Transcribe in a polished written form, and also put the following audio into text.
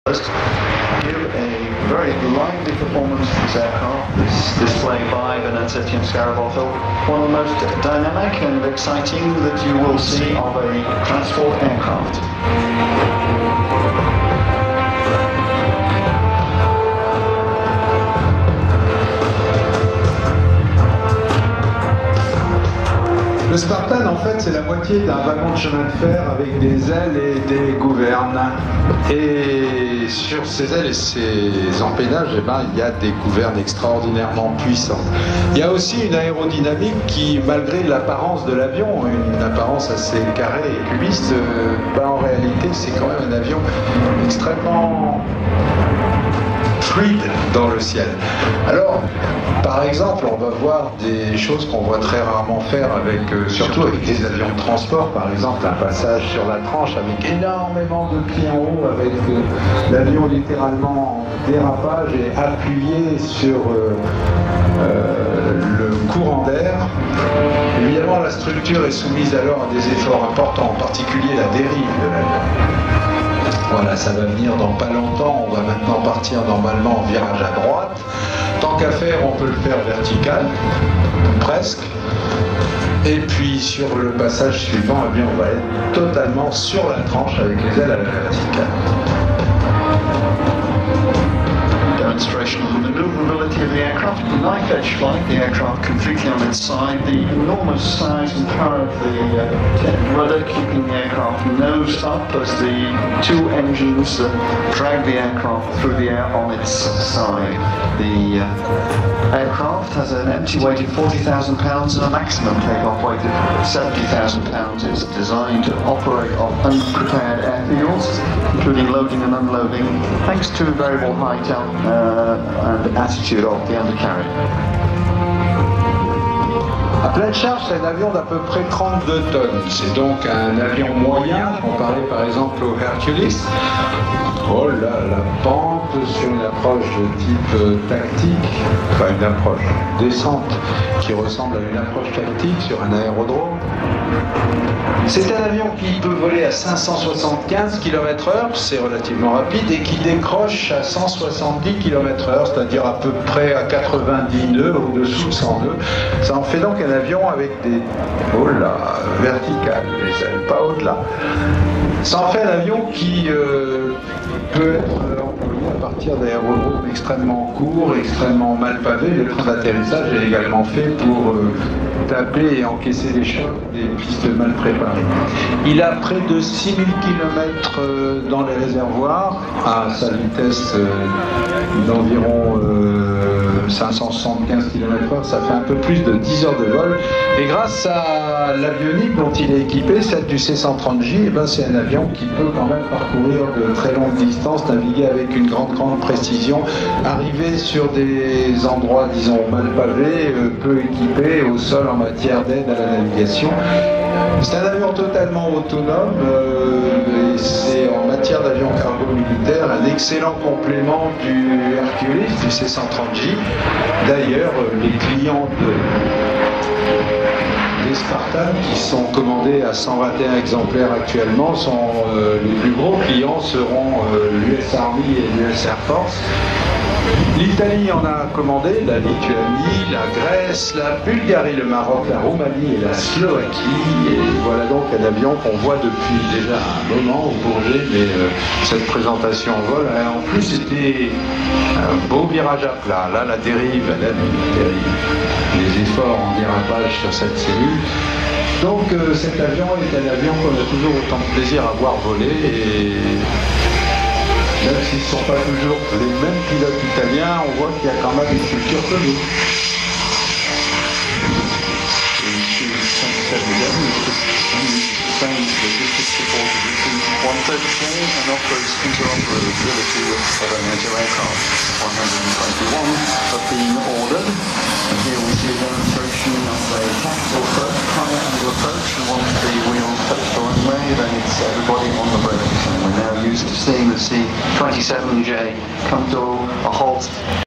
Give a very lively performance to this aircraft. This display by Venantium Scarabolto, one of the most dynamic and exciting that you will see of a transport aircraft. Le Spartan, en fait, c'est la moitié d'un wagon de chemin de fer avec des ailes et des gouvernes. Et sur ces ailes et ces empennages, eh ben, il y a des gouvernes extraordinairement puissantes. Il y a aussi une aérodynamique qui, malgré l'apparence de l'avion, une apparence assez carrée et cubiste, en réalité, c'est quand même un avion extrêmement fluide dans le ciel. Alors, par exemple, on va voir des choses qu'on voit très rarement faire, surtout avec des avions de transport, par exemple un passage sur la tranche avec énormément de plis en haut, avec l'avion littéralement en dérapage et appuyé sur le courant d'air. Évidemment, la structure est soumise alors à des efforts importants, en particulier la dérive de l'avion. Voilà, ça va venir dans pas longtemps. On va maintenant partir normalement en virage à droite. Tant qu'à faire, on peut le faire vertical, presque. Et puis sur le passage suivant, eh bien, on va être totalement sur la tranche avec les ailes à la verticale. Demonstration of the maneuverability of the aircraft. Knife edge flight, the aircraft completely on its side. The enormous size and power of the rudder keeping the aircraft nosed up as the two engines drag the aircraft through the air on its side. The aircraft has an empty weight of 40,000 pounds and a maximum takeoff weight of 70,000 pounds. It's designed to operate on unprepared airfields, including loading and unloading, thanks to variable height and attitude of the undercarriage. À pleine charge, c'est un avion d'à peu près 32 tonnes. C'est donc un avion moyen, comparé par exemple au Hercules. Oh là, la pente sur une approche de type tactique, enfin une approche descente qui ressemble à une approche tactique sur un aérodrome. C'est un avion qui peut voler à 575 km/h, c'est relativement rapide, et qui décroche à 170 km/h, c'est-à-dire à peu près à 90 nœuds, au-dessous de 100 nœuds. Ça en fait donc un avion avec des... Oh là, verticales, les ailes, pas au-delà. Ça en fait un avion qui peut être employé à partir d'aérodromes extrêmement courts, extrêmement mal pavés. Le train d'atterrissage est également fait pour taper et encaisser les chocs des pistes mal préparées. Il a près de 6000 km dans les réservoirs à sa vitesse d'environ 575 km/h, ça fait un peu plus de 10 heures de vol. Et grâce à l'avionique dont il est équipé, celle du C-130J, eh ben c'est un avion qui peut quand même parcourir de très longues distances, naviguer avec une grande précision, arriver sur des endroits, disons, mal pavés, peu équipés au sol en matière d'aide à la navigation. C'est un avion totalement autonome et c'est en matière d'avion cargo militaire un excellent complément du Hercules, du C-130J. D'ailleurs, les clients des Spartan qui sont commandés à 121 exemplaires actuellement sont les plus gros clients seront l'US Army et l'US Air Force. L'Italie en a commandé, la Lituanie, la Grèce, la Bulgarie, le Maroc, la Roumanie et la Slovaquie. Et voilà donc un avion qu'on voit depuis déjà un moment au Bourget, mais cette présentation en vol, en plus c'était un beau virage à plat. Là, la dérive, elle aime les efforts en dérapage sur cette cellule. Donc cet avion est un avion qu'on a toujours autant de plaisir à voir voler. Et même s'ils ne sont pas toujours les mêmes pilotes italiens, on voit qu'il y a quand même une culture commune. And offers interoperability with other major aircraft. 121 have been ordered, and here we see a demonstration of a tactical approach, higher angle approach, and once the wheels touch the runway, then it's everybody on the brakes. And we're now used to seeing the C-27J come to a halt